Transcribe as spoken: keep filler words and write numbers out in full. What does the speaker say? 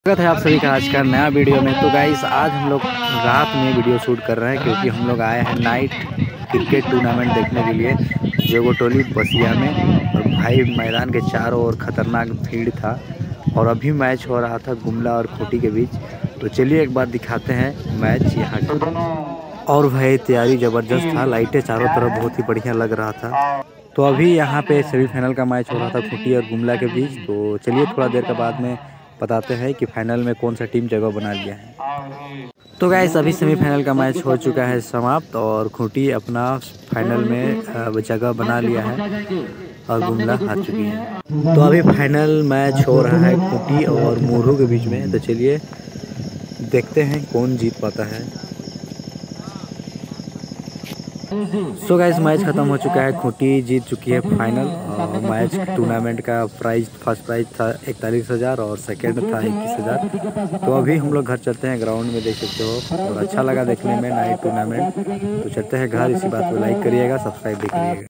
स्वागत है आप सभी का आज का नया वीडियो में। तो गाइस आज हम लोग रात में वीडियो शूट कर रहे हैं क्योंकि हम लोग आए हैं नाइट क्रिकेट टूर्नामेंट देखने के लिए जोगोटोली बसिया में। और भाई मैदान के चारों ओर खतरनाक भीड़ था और अभी मैच हो रहा था गुमला और खूंटी के बीच। तो चलिए एक बार दिखाते हैं मैच यहाँ का। और भाई तैयारी ज़बरदस्त था, लाइटें चारों तरफ बहुत ही बढ़िया लग रहा था। तो अभी यहाँ पे सेमीफाइनल का मैच हो रहा था खूंटी और गुमला के बीच। तो चलिए थोड़ा देर के बाद में बताते हैं कि फाइनल में कौन सा टीम जगह बना लिया है। तो गाइस अभी सेमीफाइनल का मैच हो चुका है समाप्त और खूंटी अपना फाइनल में जगह बना लिया है और गुमला हार चुकी है। तो अभी फाइनल मैच हो रहा है खूंटी और मुरहू के बीच में। तो चलिए देखते हैं कौन जीत पाता है। सो गाइस मैच खत्म हो चुका है, खूंटी जीत चुकी है फाइनल। और मैच टूर्नामेंट का प्राइज फर्स्ट प्राइज था इकतालीस हज़ार और सेकंड था इक्कीस हज़ार। तो अभी हम लोग घर चलते हैं, ग्राउंड में देख सकते हो और अच्छा लगा देखने में नाइट टूर्नामेंट। तो चलते हैं घर, इसी बात को लाइक करिएगा, सब्सक्राइब भी करिएगा।